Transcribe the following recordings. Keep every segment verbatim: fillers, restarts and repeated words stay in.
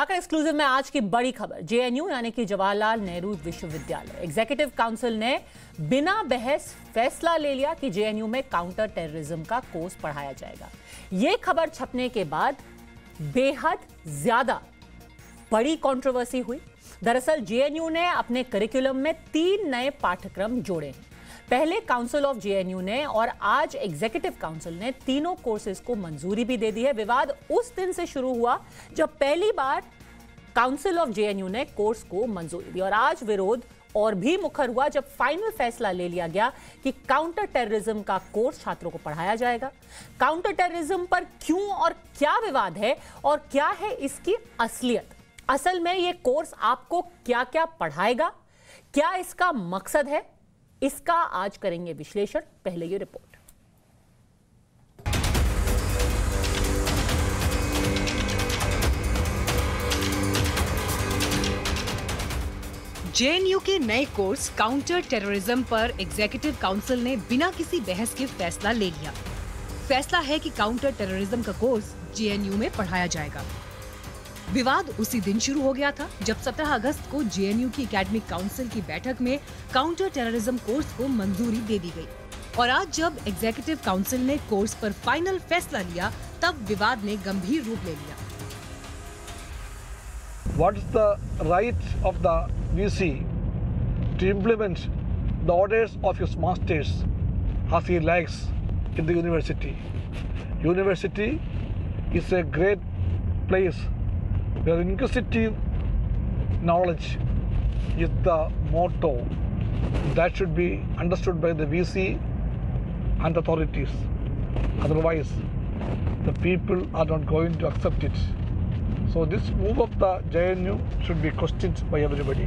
धाकड़ exclusive में आज की बड़ी खबर, जेएनयू यानी कि जवाहरलाल नेहरू विश्वविद्यालय एग्जीक्यूटिव काउंसिल ने बिना बहस फैसला ले लिया कि जेएनयू में काउंटर टेररिज्म का कोर्स पढ़ाया जाएगा। यह खबर छपने के बाद बेहद ज्यादा बड़ी कंट्रोवर्सी हुई। दरअसल जेएनयू ने अपने करिकुलम में तीन नए पाठ्यक्रम जोड़े हैं। पहले काउंसिल ऑफ जेएनयू ने और आज एग्जीक्यूटिव काउंसिल ने तीनों कोर्सेज को मंजूरी भी दे दी है। विवाद उस दिन से शुरू हुआ जब पहली बार काउंसिल ऑफ जेएनयू ने कोर्स को मंजूरी दी और आज विरोध और भी मुखर हुआ जब फाइनल फैसला ले लिया गया कि काउंटर टेररिज्म का कोर्स छात्रों को पढ़ाया जाएगा। काउंटर टेररिज्म पर क्यों और क्या विवाद है और क्या है इसकी असलियत? असल में यह कोर्स आपको क्या क्या पढ़ाएगा, क्या इसका मकसद है, इसका आज करेंगे विश्लेषण। पहले ये रिपोर्ट। जेएनयू के नए कोर्स काउंटर टेररिज्म पर एग्जीक्यूटिव काउंसिल ने बिना किसी बहस के फैसला ले लिया। फैसला है कि काउंटर टेररिज्म का कोर्स जेएनयू में पढ़ाया जाएगा। विवाद उसी दिन शुरू हो गया था जब सत्रह अगस्त को जेएनयू की एकेडमिक काउंसिल की बैठक में काउंटर टेररिज्म कोर्स को मंजूरी दे दी गई और आज जब एग्जीक्यूटिव काउंसिल ने कोर्स पर फाइनल फैसला लिया तब विवाद ने गंभीर रूप ले लिया। What is the right of the V C to implement the orders of his masters as he likes in the university? University is a great place where inquisitive knowledge is the motto that should be understood by the V C and authorities. Otherwise, the people are not going to accept it. So this move of the J N U should be questioned by everybody.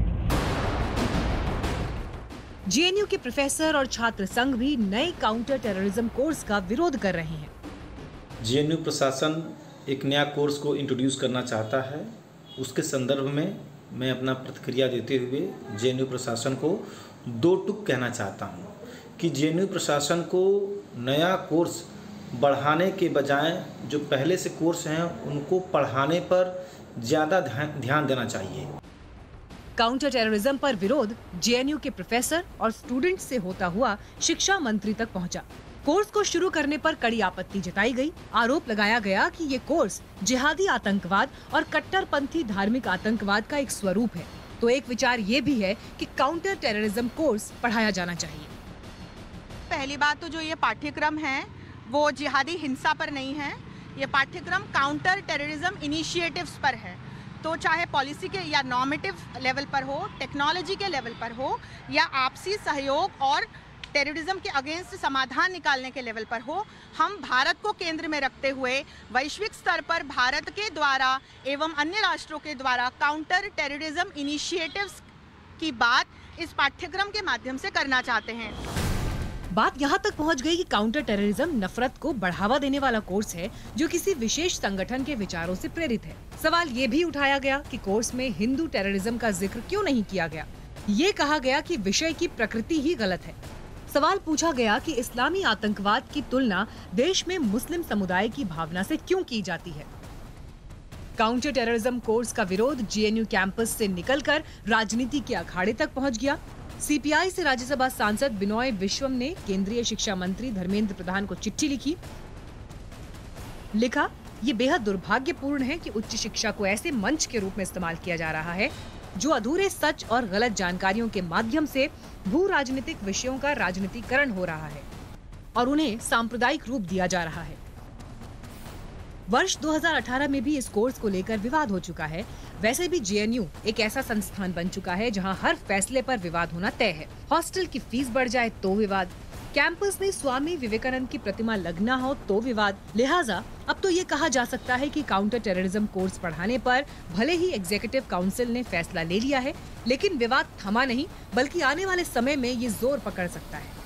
JNU के professor और छात्र संघ भी नए counter terrorism course का विरोध कर रहे हैं। जेएनयू प्रशासन एक नया कोर्स को इंट्रोड्यूस करना चाहता है। उसके संदर्भ में मैं अपना प्रतिक्रिया देते हुए जेएनयू प्रशासन को दो टुक कहना चाहता हूं कि जेएनयू प्रशासन को नया कोर्स बढ़ाने के बजाय जो पहले से कोर्स हैं उनको पढ़ाने पर ज़्यादा ध्यान देना चाहिए। काउंटर टेररिज्म पर विरोध जेएनयू के प्रोफेसर और स्टूडेंट से होता हुआ शिक्षा मंत्री तक पहुंचा। कोर्स को शुरू करने पर कड़ी आपत्ति जताई गई। आरोप लगाया गया कि ये कोर्स जिहादी आतंकवाद और कट्टरपंथी धार्मिक आतंकवाद का एक स्वरूप है। तो एक विचार ये भी है कि काउंटर टेररिज्म कोर्स पढ़ाया जाना चाहिए। पहली बात तो जो ये पाठ्यक्रम है वो जिहादी हिंसा पर नहीं है। ये पाठ्यक्रम काउंटर टेररिज्म इनिशिएटिव्स पर है। तो चाहे पॉलिसी के या नॉर्मेटिव लेवल पर हो, टेक्नोलॉजी के लेवल पर हो या आपसी सहयोग और टेररिज्म के अगेंस्ट समाधान निकालने के लेवल पर हो, हम भारत को केंद्र में रखते हुए वैश्विक स्तर पर भारत के द्वारा एवं अन्य राष्ट्रों के द्वारा काउंटर टेररिज्म इनिशिएटिव्स की बात इस पाठ्यक्रम के माध्यम से करना चाहते हैं। बात यहाँ तक पहुँच गई कि काउंटर टेररिज्म नफरत को बढ़ावा देने वाला कोर्स है जो किसी विशेष संगठन के विचारों से प्रेरित है। सवाल ये भी उठाया गया कि कोर्स में हिंदू टेररिज्म का जिक्र क्यों नहीं किया गया। ये कहा गया कि विषय की प्रकृति ही गलत है। सवाल पूछा गया कि इस्लामी आतंकवाद की तुलना देश में मुस्लिम समुदाय की भावना से क्यों की जाती है। काउंटर टेररिज्म कोर्स का विरोध जेएनयू कैंपस से निकलकर राजनीति के अखाड़े तक पहुंच गया। सीपीआई से राज्यसभा सांसद बिनोय विश्वम ने केंद्रीय शिक्षा मंत्री धर्मेंद्र प्रधान को चिट्ठी लिखी। लिखा, ये बेहद दुर्भाग्यपूर्ण है कि उच्च शिक्षा को ऐसे मंच के रूप में इस्तेमाल किया जा रहा है जो अधूरे सच और गलत जानकारियों के माध्यम से भू राजनीतिक विषयों का राजनीतिकरण हो रहा है और उन्हें सांप्रदायिक रूप दिया जा रहा है। वर्ष दो हज़ार अठारह में भी इस कोर्स को लेकर विवाद हो चुका है। वैसे भी जेएनयू एक ऐसा संस्थान बन चुका है जहां हर फैसले पर विवाद होना तय है। हॉस्टल की फीस बढ़ जाए तो विवाद, कैंपस में स्वामी विवेकानंद की प्रतिमा लगना हो तो विवाद। लिहाजा अब तो ये कहा जा सकता है कि काउंटर टेररिज्म कोर्स पढ़ाने पर भले ही एग्जीक्यूटिव काउंसिल ने फैसला ले लिया है, लेकिन विवाद थमा नहीं, बल्कि आने वाले समय में ये जोर पकड़ सकता है।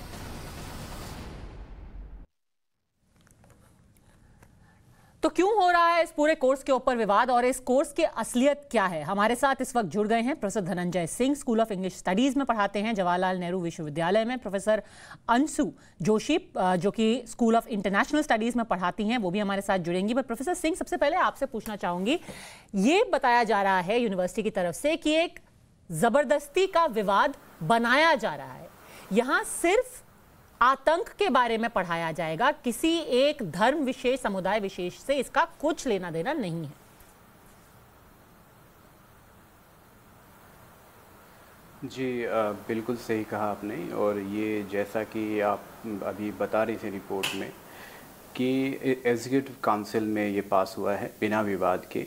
तो क्यों हो रहा है इस पूरे कोर्स के ऊपर विवाद और इस कोर्स की असलियत क्या है? हमारे साथ इस वक्त जुड़ गए हैं professor Dhananjay Singh, school of English studies में पढ़ाते हैं जवाहरलाल नेहरू विश्वविद्यालय में, प्रोफेसर अंशु जोशी जो कि स्कूल ऑफ इंटरनेशनल स्टडीज में पढ़ाती हैं, वो भी हमारे साथ जुड़ेंगी। पर प्रोफेसर सिंह, सबसे पहले आपसे पूछना चाहूंगी, ये बताया जा रहा है यूनिवर्सिटी की तरफ से कि एक जबरदस्ती का विवाद बनाया जा रहा है, यहां सिर्फ आतंक के बारे में पढ़ाया जाएगा, किसी एक धर्म विशेष, समुदाय विशेष से इसका कुछ लेना देना नहीं है। जी बिल्कुल सही कहा आपने। और ये जैसा कि आप अभी बता रही थी रिपोर्ट में कि एग्जीक्यूटिव काउंसिल में ये पास हुआ है बिना विवाद के,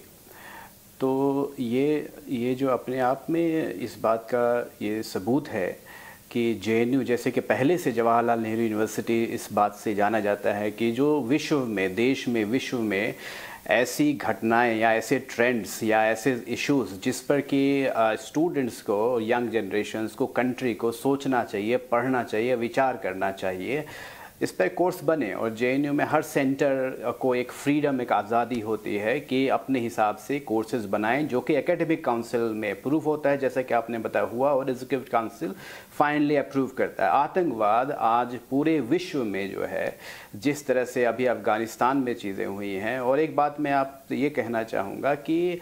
तो ये ये जो अपने आप में इस बात का ये सबूत है कि जे एन यू, जैसे कि पहले से जवाहरलाल नेहरू यूनिवर्सिटी इस बात से जाना जाता है कि जो विश्व में, देश में, विश्व में ऐसी घटनाएं या ऐसे ट्रेंड्स या ऐसे इश्यूज़ जिस पर कि स्टूडेंट्स को, यंग जनरेशन्स को, कंट्री को सोचना चाहिए, पढ़ना चाहिए, विचार करना चाहिए, इस पर कोर्स बने। और जे एन यू में हर सेंटर को एक फ्रीडम, एक आज़ादी होती है कि अपने हिसाब से कोर्सेज बनाएं जो कि एकेडमिक काउंसिल में अप्रूव होता है, जैसा कि आपने बताया हुआ, और एग्जीक्यूटिव काउंसिल फाइनली अप्रूव करता है। आतंकवाद आज पूरे विश्व में जो है, जिस तरह से अभी अफ़गानिस्तान में चीज़ें हुई हैं, और एक बात मैं आप ये कहना चाहूँगा कि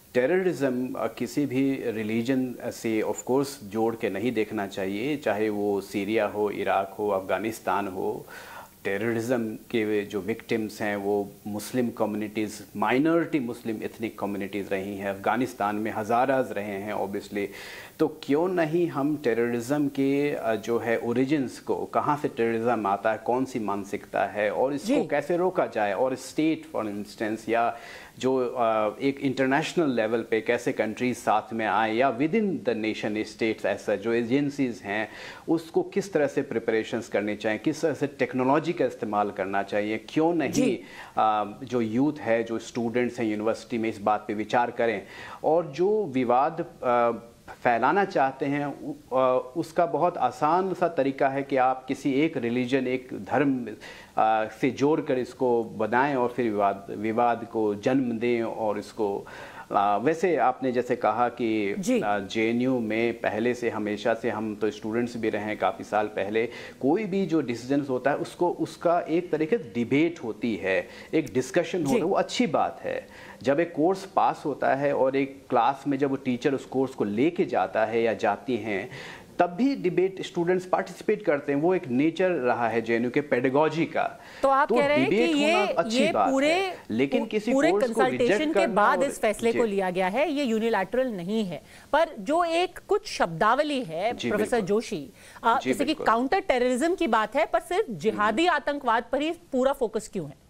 टेररिज्म किसी भी रिलीजन से ऑफ कोर्स जोड़ के नहीं देखना चाहिए, चाहे वो सीरिया हो, इराक हो, अफ़गानिस्तान हो। टेररिज्म के जो विक्टिम्स हैं वो Muslim communities, minority Muslim ethnic communities रही हैं, अफ़गानिस्तान में हज़ाराज रहे हैं ऑब्वियसली। तो क्यों नहीं हम टेररिज्म के जो है ओरिजिन्स को, कहाँ से टेररिज्म आता है, कौन सी मानसिकता है और इसको कैसे रोका जाए, और स्टेट फॉर इंस्टेंस या जो एक इंटरनेशनल लेवल पे कैसे कंट्रीज साथ में आए, या within the nation states ऐसा जो एजेंसीज हैं उसको किस तरह से प्रिपरेशंस करनी चाहिए, किस तरह से टेक्नोलॉजी का इस्तेमाल करना चाहिए। क्यों नहीं आ, जो यूथ है, जो स्टूडेंट्स हैं यूनिवर्सिटी में, इस बात पे विचार करें। और जो विवाद आ, फैलाना चाहते हैं उसका बहुत आसान सा तरीका है कि आप किसी एक रिलीजन, एक धर्म से जोड़कर इसको बनाएं और फिर विवाद विवाद को जन्म दें। और इसको आ, वैसे आपने जैसे कहा कि जे एन यू में पहले से, हमेशा से, हम तो स्टूडेंट्स भी रहे हैं काफ़ी साल पहले, कोई भी जो डिसीजन होता है उसको, उसका एक तरीके से डिबेट होती है, एक डिस्कशन होता है, वो अच्छी बात है। जब एक कोर्स पास होता है और एक क्लास में जब वो टीचर उस कोर्स को लेके जाता है या जाती हैं, तब भी डिबेट स्टूडेंट्स पार्टिसिपेट करते हैं, वो एक नेचर रहा है जे एन यू के पेडागोजी का। तो आप तो कह रहे हैं कि ये ये पूरे लेकिन किसी पूरे कंसल्टेशन के बाद इस फैसले को लिया गया है, ये यूनिलैटरल नहीं है। पर जो एक कुछ शब्दावली है प्रोफेसर जोशी, जैसे कि काउंटर टेररिज्म की बात है, पर सिर्फ जिहादी आतंकवाद पर ही पूरा फोकस क्यों है?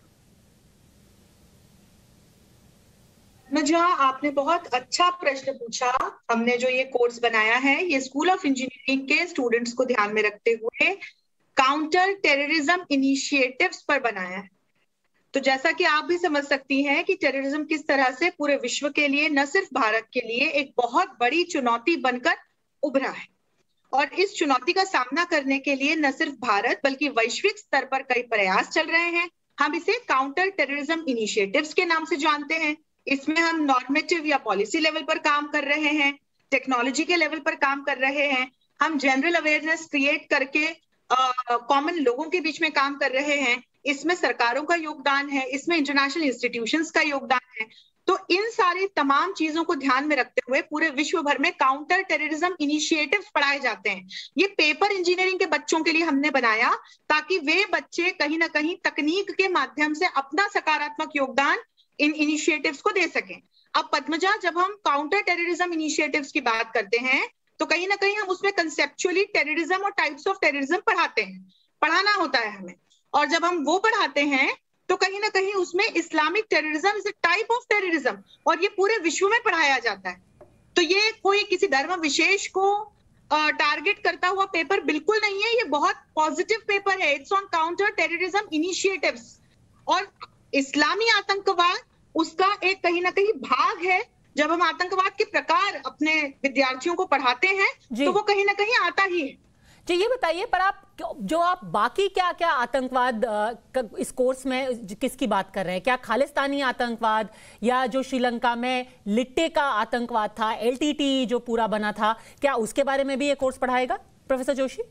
जहाँ आपने बहुत अच्छा प्रश्न पूछा। हमने जो ये कोर्स बनाया है, ये स्कूल ऑफ इंजीनियरिंग के स्टूडेंट्स को ध्यान में रखते हुए काउंटर टेररिज्म इनिशिएटिव्स पर बनाया है। तो जैसा कि आप भी समझ सकती हैं कि टेररिज्म किस तरह से पूरे विश्व के लिए, न सिर्फ भारत के लिए, एक बहुत बड़ी चुनौती बनकर उभरा है। और इस चुनौती का सामना करने के लिए न सिर्फ भारत बल्कि वैश्विक स्तर पर कई प्रयास चल रहे हैं। हम इसे काउंटर टेररिज्म इनिशिएटिव्स के नाम से जानते हैं। इसमें हम नॉर्मेटिव या पॉलिसी लेवल पर काम कर रहे हैं, टेक्नोलॉजी के लेवल पर काम कर रहे हैं, हम जनरल अवेयरनेस क्रिएट करके कॉमन लोगों के बीच में काम कर रहे हैं। इसमें सरकारों का योगदान है, इसमें इंटरनेशनल इंस्टीट्यूशंस का योगदान है। तो इन सारी तमाम चीजों को ध्यान में रखते हुए पूरे विश्व भर में काउंटर टेररिज्म इनिशिएटिव्स पढ़ाए जाते हैं। ये पेपर इंजीनियरिंग के बच्चों के लिए हमने बनाया ताकि वे बच्चे कहीं ना कहीं तकनीक के माध्यम से अपना सकारात्मक योगदान इन इनिशिएटिव्स को दे सकें। अब पद्मजा, जब हम काउंटर टेररिज्म इनिशिएटिव्स की बात करते हैं तो कहीं ना कहीं हम उसमें कंसेप्चुअली टेररिज्म और टाइप्स ऑफ टेररिज्म पढ़ाते हैं, पढ़ाना होता है हमें। और जब हम वो पढ़ाते हैं तो कहीं ना कहीं उसमें Islamic terrorism is a type of terrorism, और ये पूरे विश्व में पढ़ाया जाता है। तो ये कोई किसी धर्म विशेष को टारगेट करता हुआ पेपर बिल्कुल नहीं है, ये बहुत पॉजिटिव पेपर है। It's on counter terrorism initiatives. और इस्लामी आतंकवाद उसका एक कहीं ना कहीं भाग है। जब हम आतंकवाद के प्रकार अपने विद्यार्थियों को पढ़ाते हैं तो वो कहीं ना कहीं आता ही है। जी ये बताइए, पर आप जो आप बाकी क्या क्या आतंकवाद इस कोर्स में किसकी बात कर रहे हैं? क्या खालिस्तानी आतंकवाद या जो श्रीलंका में लिट्टे का आतंकवाद था, एलटीटी जो पूरा बना था, क्या उसके बारे में भी ये कोर्स पढ़ाएगा प्रोफेसर जोशी?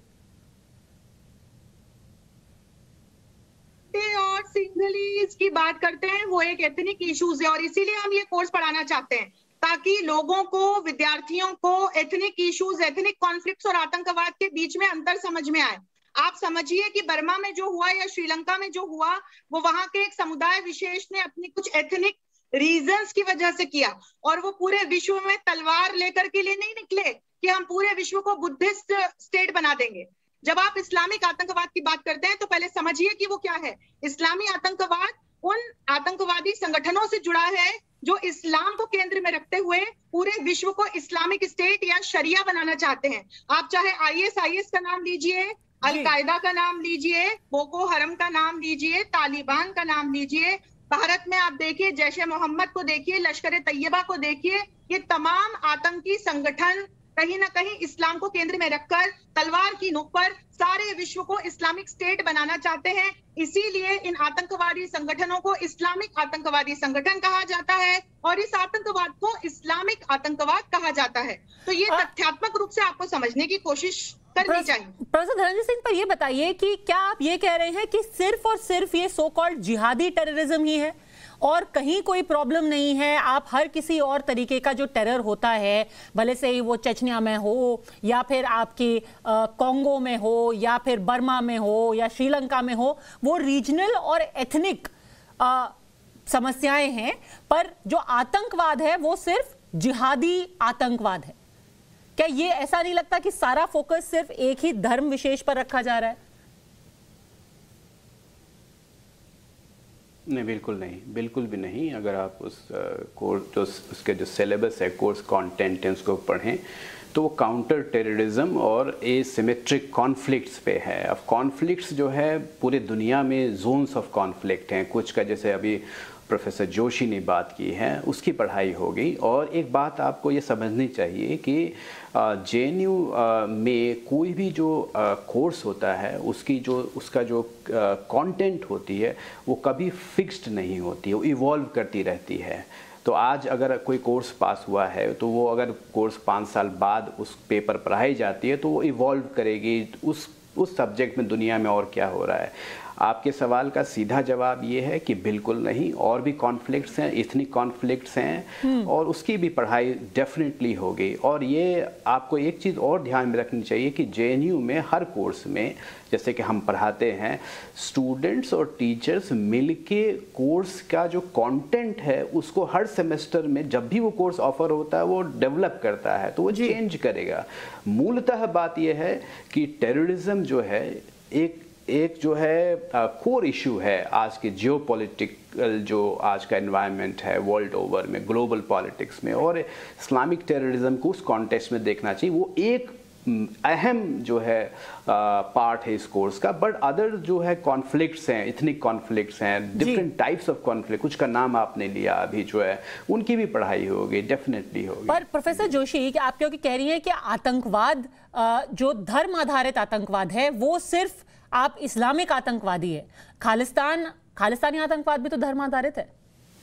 और सिंगलीज की बात करते हैं, वो एक एथनिक इश्यूज है और इसीलिए हम ये कोर्स पढ़ाना चाहते हैं ताकि लोगों को, विद्यार्थियों को एथनिक इश्यूज, एथनिक कॉन्फ्लिक्ट्स और आतंकवाद के बीच में अंतर समझ में आए। आप समझिए कि बर्मा में जो हुआ या श्रीलंका में जो हुआ, वो वहां के एक समुदाय विशेष ने अपनी कुछ एथनिक रीजंस की वजह से किया और वो पूरे विश्व में तलवार लेकर के लिए नहीं निकले कि हम पूरे विश्व को बुद्धिस्ट स्टेट बना देंगे। जब आप इस्लामिक आतंकवाद की बात करते हैं तो पहले समझिए कि वो क्या है। इस्लामी आतंकवाद उन आतंकवादी संगठनों से जुड़ा है जो इस्लाम को केंद्र में रखते हुए पूरे विश्व को इस्लामिक स्टेट या शरिया बनाना चाहते हैं। आप चाहे आईएसआईएस का नाम लीजिए, अलकायदा का नाम लीजिए, बोको हरम का नाम लीजिए, तालिबान का नाम लीजिए, भारत में आप देखिए जैश ए मोहम्मद को देखिए, लश्कर ए तैयबा को देखिए, ये तमाम आतंकी संगठन कहीं ना कहीं इस्लाम को केंद्र में रखकर तलवार की नोक पर सारे विश्व को इस्लामिक स्टेट बनाना चाहते हैं। इसीलिए इन आतंकवादी संगठनों को इस्लामिक आतंकवादी संगठन कहा जाता है और इस आतंकवाद को इस्लामिक आतंकवाद कहा जाता है। तो ये तथ्यात्मक रूप से आपको समझने की कोशिश करनी चाहिए। प्रोफेसर धनंजय सिंह, पर ये बताइए कि क्या आप ये कह रहे हैं कि सिर्फ और सिर्फ ये सो कॉल्ड जिहादी टेररिज्म ही है और कहीं कोई प्रॉब्लम नहीं है? आप हर किसी और तरीके का जो टेरर होता है, भले से ही वो चेचनिया में हो या फिर आपकी कॉन्गो में हो या फिर बर्मा में हो या श्रीलंका में हो, वो रीजनल और एथनिक समस्याएं हैं, पर जो आतंकवाद है वो सिर्फ जिहादी आतंकवाद है। क्या ये ऐसा नहीं लगता कि सारा फोकस सिर्फ एक ही धर्म विशेष पर रखा जा रहा है? नहीं, बिल्कुल नहीं, बिल्कुल भी नहीं। अगर आप उस कोर्स जो उसके जो सिलेबस है, कोर्स कंटेंट है, उसको पढ़ें तो वो काउंटर टेररिज्म और एसिमेट्रिक कॉन्फ्लिक्ट्स पे है। अब कॉन्फ्लिक्ट्स जो है पूरे दुनिया में जोन्स ऑफ कॉन्फ्लिक्ट हैं, कुछ का जैसे अभी प्रोफेसर जोशी ने बात की है उसकी पढ़ाई होगी। और एक बात आपको ये समझनी चाहिए कि जे एन यू में कोई भी जो कोर्स होता है उसकी जो उसका जो कंटेंट होती है वो कभी फिक्स्ड नहीं होती है, वो इवॉल्व करती रहती है। तो आज अगर कोई कोर्स पास हुआ है तो वो अगर कोर्स पाँच साल बाद उस पेपर पढ़ाई जाती है तो वो इवॉल्व करेगी उस उस सब्जेक्ट में दुनिया में और क्या हो रहा है। आपके सवाल का सीधा जवाब ये है कि बिल्कुल नहीं, और भी कॉन्फ्लिक्ट्स हैं, इथनिक कॉन्फ्लिक्ट्स हैं और उसकी भी पढ़ाई डेफिनेटली होगी। और ये आपको एक चीज़ और ध्यान में रखनी चाहिए कि जे एन यू में हर कोर्स में जैसे कि हम पढ़ाते हैं, स्टूडेंट्स और टीचर्स मिलके कोर्स का जो कंटेंट है उसको हर सेमेस्टर में जब भी वो कोर्स ऑफर होता है वो डेवलप करता है, तो वो चेंज करेगा। मूलतः बात यह है कि टेररिज्म जो है एक एक जो है कोर इशू है आज के जियोपॉलिटिकल जो आज का एनवायरनमेंट है वर्ल्ड ओवर में, ग्लोबल पॉलिटिक्स में, और इस्लामिक टेररिज्म को उस कॉन्टेक्स्ट में देखना चाहिए। वो एक अहम जो है पार्ट है इस कोर्स का। बट अदर जो है कॉन्फ्लिक्ट्स हैं, इथनिक कॉन्फ्लिक्ट्स हैं, डिफरेंट टाइप्स ऑफ कॉन्फ्लिक्ट, कुछ का नाम आपने लिया अभी जो है, उनकी भी पढ़ाई होगी, डेफिनेटली होगी। पर प्रोफेसर जोशी, आप क्योंकि कह रही हैं कि आतंकवाद जो धर्म आधारित आतंकवाद है वो सिर्फ आप इस्लामिक आतंकवादी है, खालिस्तान खालिस्तानी आतंकवाद भी तो धर्म आधारित है।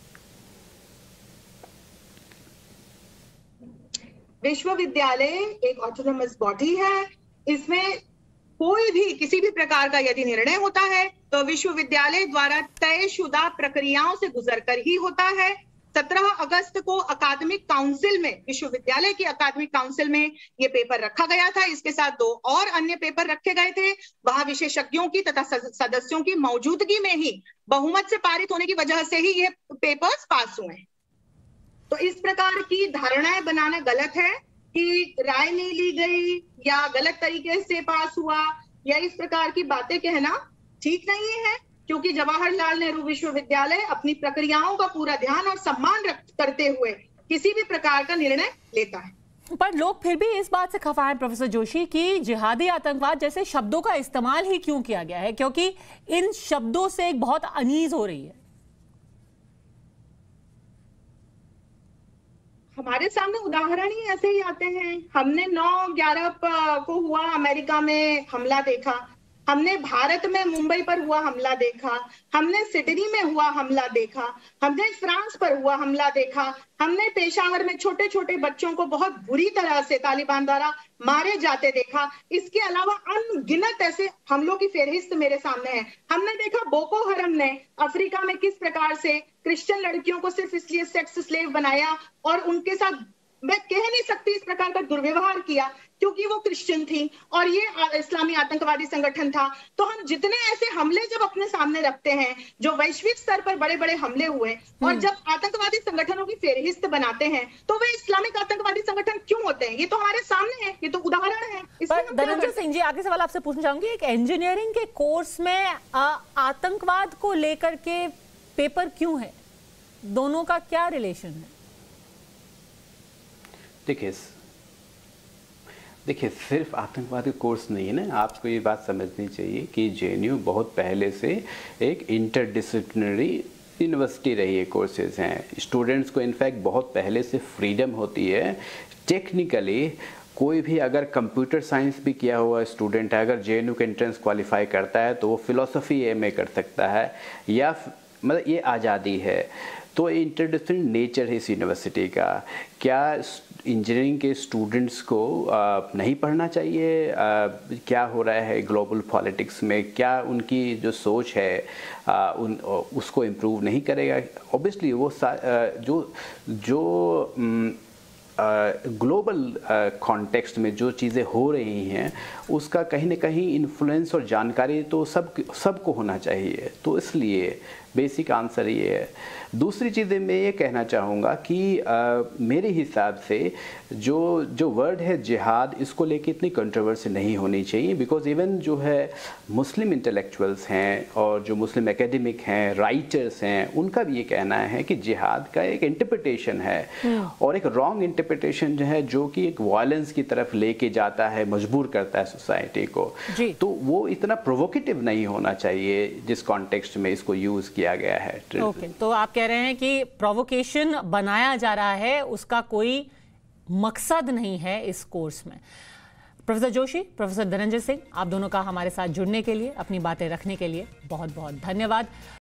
विश्वविद्यालय एक ऑटोनोमस बॉडी है, इसमें कोई भी किसी भी प्रकार का यदि निर्णय होता है तो विश्वविद्यालय द्वारा तयशुदा प्रक्रियाओं से गुजरकर ही होता है। सत्रह अगस्त को अकादमिक काउंसिल में, विश्वविद्यालय की अकादमिक काउंसिल में ये पेपर रखा गया था। इसके साथ दो और अन्य पेपर रखे गए थे। वहां विशेषज्ञों की तथा सदस्यों की मौजूदगी में ही बहुमत से पारित होने की वजह से ही ये पेपर्स पास हुए। तो इस प्रकार की धारणाएं बनाना गलत है कि राय नहीं ली गई या गलत तरीके से पास हुआ या इस प्रकार की बातें कहना ठीक नहीं है, क्योंकि जवाहरलाल नेहरू विश्वविद्यालय अपनी प्रक्रियाओं का पूरा ध्यान और सम्मान करते हुए किसी भी प्रकार का निर्णय लेता है। पर लोग फिर भी इस बात से खफा है प्रोफेसर जोशी कि जिहादी आतंकवाद जैसे शब्दों का इस्तेमाल ही क्यों किया गया है, क्योंकि इन शब्दों से एक बहुत अनीज हो रही है। हमारे सामने उदाहरण ही ऐसे ही आते हैं। हमने नौ ग्यारह को हुआ अमेरिका में हमला देखा, हमने भारत में मुंबई पर हुआ हमला देखा, हमने सिडनी में हुआ हमला देखा, हमने फ्रांस पर हुआ हमला देखा, हमने पेशावर में छोटे छोटे बच्चों को बहुत बुरी तरह से तालिबान द्वारा मारे जाते देखा। इसके अलावा अनगिनत ऐसे हमलों की फेहरिस्त मेरे सामने है। हमने देखा बोको हरम ने अफ्रीका में किस प्रकार से क्रिश्चियन लड़कियों को सिर्फ इसलिए सेक्स स्लेव बनाया और उनके साथ, मैं कह नहीं सकती इस प्रकार का दुर्व्यवहार किया क्योंकि वो क्रिश्चियन थी और ये इस्लामी आतंकवादी संगठन था। तो हम जितने ऐसे हमले जब अपने सामने रखते हैं, जो वैश्विक स्तर पर बड़े बड़े हमले हुए, और जब आतंकवादी संगठनों की फेहरिस्त बनाते हैं, तो वे इस्लामिक आतंकवादी संगठन क्यों होते हैं? ये तो हमारे सामने है, ये तो उदाहरण है। धनंजय सिंह जी, आगे सवाल आपसे पूछना चाहूंगी, एक इंजीनियरिंग के कोर्स में आतंकवाद को लेकर के पेपर क्यों है? दोनों का क्या रिलेशन है? देखिए देखिए सिर्फ आतंकवाद का कोर्स नहीं है ना, आपको ये बात समझनी चाहिए कि जेएनयू बहुत पहले से एक इंटरडिसिप्लिनरी यूनिवर्सिटी रही है। कोर्सेज हैं, स्टूडेंट्स को इनफैक्ट बहुत पहले से फ्रीडम होती है। टेक्निकली कोई भी अगर कंप्यूटर साइंस भी किया हुआ स्टूडेंट है, अगर जेएनयू के एंट्रेंस क्वालिफाई करता है तो वो फिलोसफी एमए कर सकता है, या मतलब ये आज़ादी है। तो इंटरडिसिप्लिनरी नेचर है इस यूनिवर्सिटी का। क्या इंजीनियरिंग के स्टूडेंट्स को आ, नहीं पढ़ना चाहिए? आ, क्या हो रहा है ग्लोबल पॉलिटिक्स में, क्या उनकी जो सोच है आ, उन उसको इम्प्रूव नहीं करेगा? ऑब्वियसली वो आ, जो जो ग्लोबल कॉन्टेक्स्ट में जो चीज़ें हो रही हैं उसका कहीं ना कहीं इन्फ्लुएंस और जानकारी तो सब सबको होना चाहिए। तो इसलिए बेसिक आंसर ये है। दूसरी चीज़ें मैं ये कहना चाहूँगा कि आ, मेरे हिसाब से जो जो वर्ड है जिहाद, इसको लेके इतनी कंट्रोवर्सी नहीं होनी चाहिए, बिकॉज इवन जो है मुस्लिम इंटेलेक्चुअल्स हैं और जो मुस्लिम एकेडमिक हैं, राइटर्स हैं, उनका भी ये कहना है कि जिहाद का एक इंटरप्रिटेशन है और एक रॉन्ग इंटरप्रिटेशन जो है जो कि एक वायलेंस की तरफ लेके जाता है, मजबूर करता है सोसाइटी को। तो वो इतना प्रोवोकेटिव नहीं होना चाहिए जिस कॉन्टेक्स्ट में इसको यूज़ किया गया है। ओके, okay, तो आप कह रहे हैं कि प्रोवोकेशन बनाया जा रहा है, उसका कोई मकसद नहीं है इस कोर्स में। प्रोफेसर जोशी, प्रोफेसर धनंजय सिंह, आप दोनों का हमारे साथ जुड़ने के लिए, अपनी बातें रखने के लिए बहुत बहुत धन्यवाद।